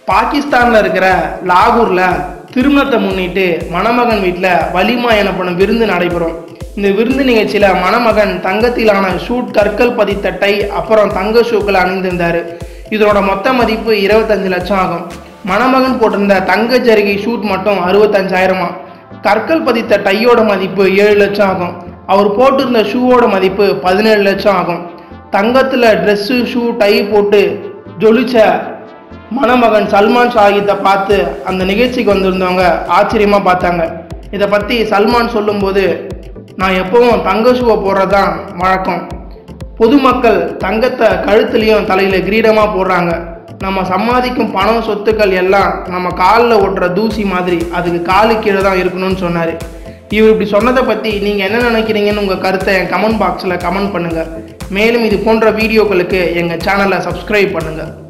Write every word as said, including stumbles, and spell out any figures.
பாகிஸ்தானில் இருக்கிற லாகூரில் திருமணத்தை முன்னிட்டு மணமகன் வீட்டில் வலிமா எனப்படும் விருந்து நடைபெறும். இந்த விருந்து நிகழ்ச்சியில் மணமகன் தங்கத்திலான ஷூட் கற்கள் பதித்த டை அப்புறம் தங்க ஷூக்களை அணிந்திருந்தார். இதனோட மொத்த மதிப்பு இருபத்தஞ்சு லட்சம் ஆகும். மணமகன் போட்டிருந்த தங்க ஜரிகை ஷூட் மட்டும் அறுபத்தஞ்சாயிரமா. கற்கள் பதித்த டையோட மதிப்பு ஏழு லட்சம் ஆகும். அவர் போட்டிருந்த ஷூவோட மதிப்பு பதினேழு லட்சம் ஆகும். தங்கத்தில் ட்ரெஸ்ஸு ஷூ டை போட்டு ஜொலிச்ச மணமகன் சல்மான் ஷாஹித்தை பார்த்து அந்த நிகழ்ச்சிக்கு வந்திருந்தவங்க ஆச்சரியமாக பார்த்தாங்க. இதை பற்றி சல்மான் சொல்லும்போது, நான் எப்பவும் தங்க ஷூவை போடுறது தான் வழக்கம். பொதுமக்கள் தங்கத்தை கழுத்துலேயும் தலையில் கிரீடமாக போடுறாங்க. நம்ம சம்பாதிக்கும் பணம் சொத்துக்கள் எல்லாம் நம்ம காலில் ஒட்டுற தூசி மாதிரி அதுக்கு காலு கீழே தான் இருக்கணும்னு சொன்னார். இவர் இப்படி சொன்னதை பற்றி நீங்கள் என்ன நினைக்கிறீங்கன்னு உங்கள் கருத்தை என் கமெண்ட் பாக்ஸில் கமெண்ட் பண்ணுங்கள். மேலும் இது போன்ற வீடியோக்களுக்கு எங்கள் சேனலை சப்ஸ்கிரைப் பண்ணுங்கள்.